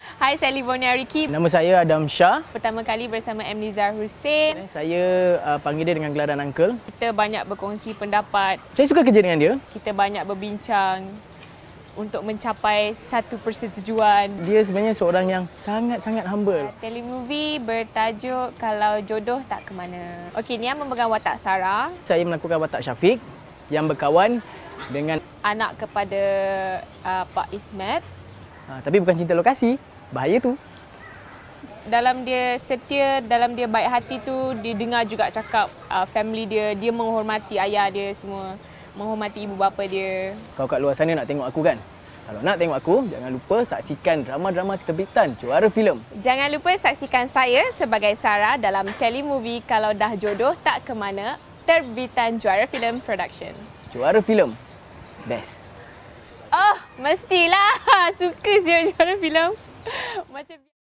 Hai, saya Livonia Riki. Nama saya Adam Shah. Pertama kali bersama M. Nizar Hussein. Saya panggil dia dengan gelaran Uncle. Kita banyak berkongsi pendapat. Saya suka kerja dengan dia. Kita banyak berbincang untuk mencapai satu persetujuan. Dia sebenarnya seorang yang sangat-sangat humble. Telemovie bertajuk Kalau Jodoh Tak ke Mana. Okey, Nia memegang watak Sarah. Saya melakukan watak Syafiq yang berkawan dengan anak kepada Pak Ismet. Tapi bukan cinta lokasi. Bahaya tu. Dalam dia setia, dalam dia baik hati tu, dia dengar juga cakap family dia, dia menghormati ayah dia semua, menghormati ibu bapa dia. Kau kat luar sana nak tengok aku kan? Kalau nak tengok aku, jangan lupa saksikan drama-drama terbitan Juara Filem. Jangan lupa saksikan saya sebagai Sarah dalam telemovie Kalau Dah Jodoh Tak ke Mana, terbitan Juara Filem Production. Juara Filem. Best. Oh, mestilah. Suka je Juara Filem. Macam